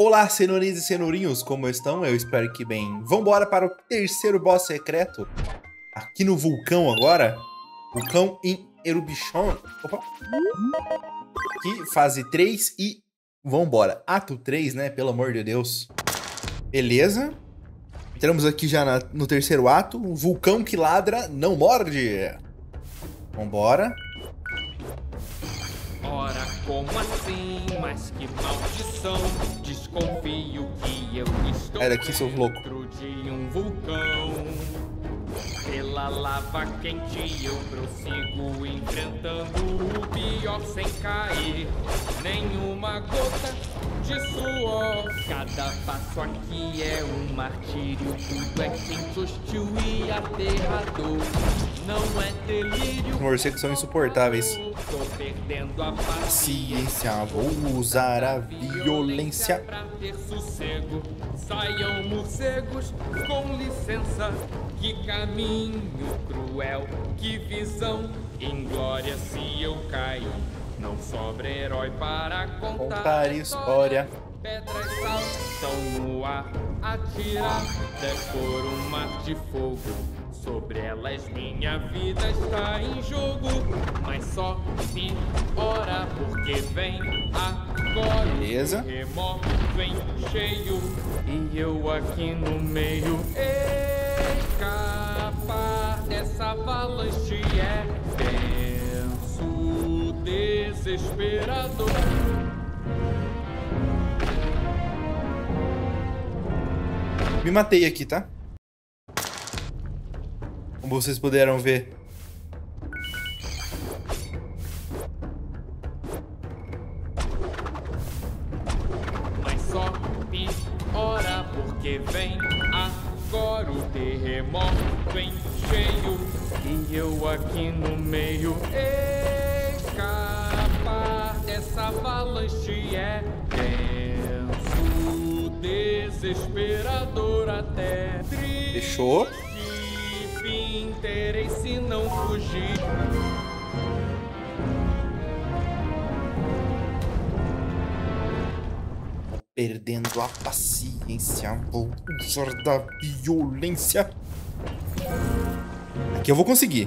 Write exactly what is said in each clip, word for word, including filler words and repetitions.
Olá, cenourinhas e cenourinhos, como estão? Eu espero que bem. Vambora para o terceiro boss secreto. Aqui no vulcão agora. Vulcão em Eruption. Opa. Aqui, fase três e vambora. Ato três, né? Pelo amor de Deus. Beleza. Entramos aqui já na, no terceiro ato. O vulcão que ladra não morde. Vambora. Ora, como assim? Mas que maldição! Desconfio que eu estou Era aqui, seu louco. dentro de um vulcão. Pela lava quente eu prossigo enfrentando o pior sem cair. Nenhuma gota de suor. Cada passo aqui é um martírio. Tudo é quente, hostil e aterrador. Não é delírio. Os morcegos são insuportáveis. Tô perdendo a Paciência, vou usar a violência. Pra ter sossego. Saiam morcegos, com licença. Que caminho cruel, que visão inglória se eu cair. Não sobra herói para contar, Contar história. Pedras saltam no ar, atirar, decor um mar de fogo. Sobre elas minha vida está em jogo, mas só piora porque vem agora. Beleza. O remorso vem cheio e eu aqui no meio. Escapar dessa avalanche é tenso, desesperador. Me matei aqui, tá? Como vocês puderam ver. Mas só piora porque vem agora o terremoto vem cheio e eu aqui no meio. Escapar dessa avalanche é tenso, desesperador até triste. Fechou. Pinterei se não fugir. Perdendo a paciência, vou usar da violência. Aqui eu vou conseguir.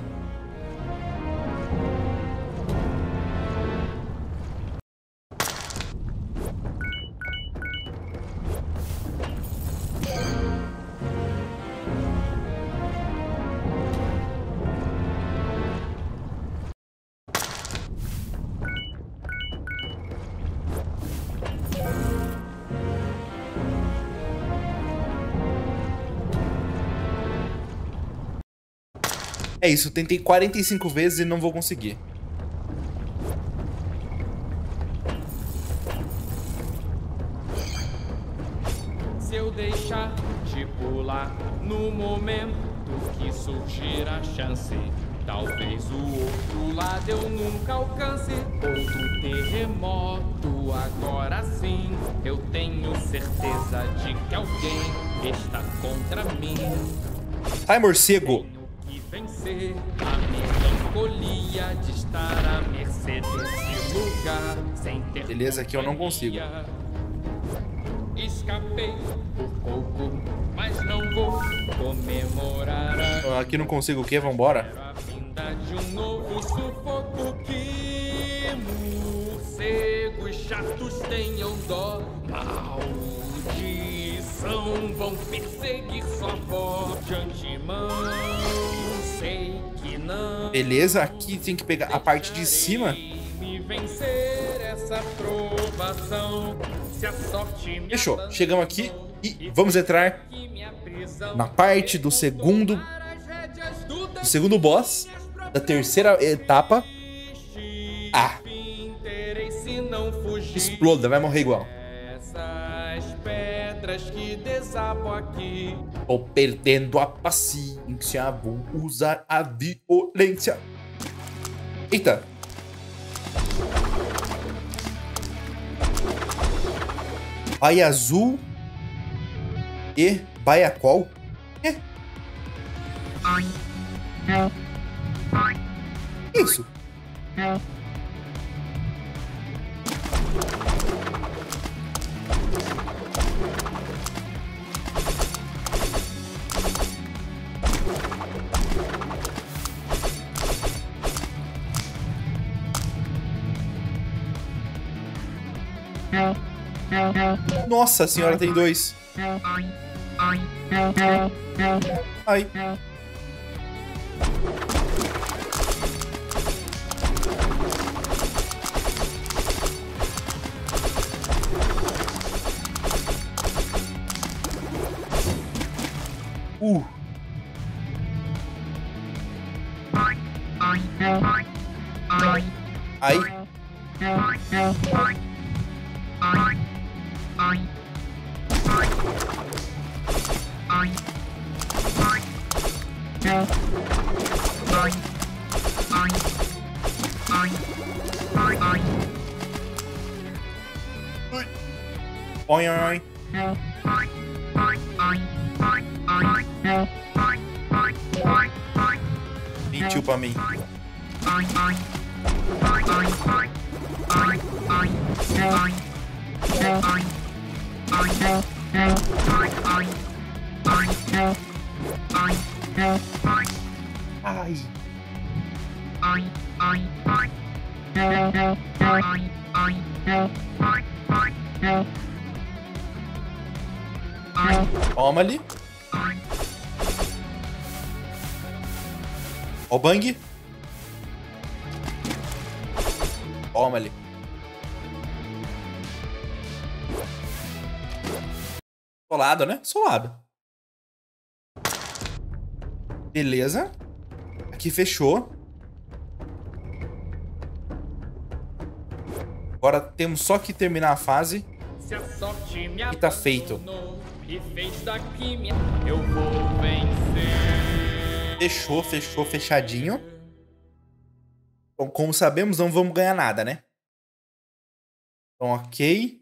É isso, tentei quarenta e cinco vezes e não vou conseguir. Se eu deixar de pular no momento que surgir a chance, talvez o outro lado eu nunca alcance. Outro terremoto, agora sim eu tenho certeza de que alguém está contra mim. Ai, morcego! Vencer a melancolia de estar à mercê desse lugar sem ter. Beleza, aqui eu não consigo. Escapei por pouco, mas não vou comemorar a... Aqui não consigo o quê? Vambora? A vinda de um novo sufoco. Que morcegos chatos tenham dó. Maldição, vão perseguir sua voz de antemão. Sei que não. Beleza, aqui tem que pegar a parte de cima. Me vencer essa provação. Se a sorte me Fechou, chegamos aqui e vamos entrar na parte do segundo do segundo boss da terceira etapa. Ah, exploda, vai morrer igual. Essas pedras que desabam aqui. Tô perdendo a paciência, vou usar a violência. Eita. Baia azul e baia qual? É. Isso. Nossa senhora, tem dois. Ai. Uh. Ai. Oi, oi, oi. Mentiu pra mim. Ai. Toma ali. Ó o bang. Toma ali. Solado, né? Solado. Beleza. Aqui fechou. Agora temos só que terminar a fase. E tá feito. Eu vou vencer. Fechou, fechou, fechadinho. Bom, como sabemos, não vamos ganhar nada, né? Então, ok.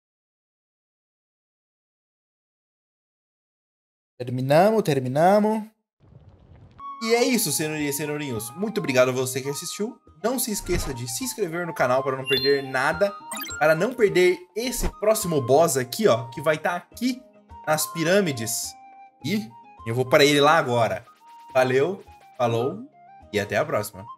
Terminamos, terminamos. E é isso, cenourinhas e cenourinhos. Muito obrigado a você que assistiu. Não se esqueça de se inscrever no canal para não perder nada. Para não perder esse próximo boss aqui, ó. Que vai estar aqui nas pirâmides. E eu vou para ele lá agora. Valeu, falou e até a próxima.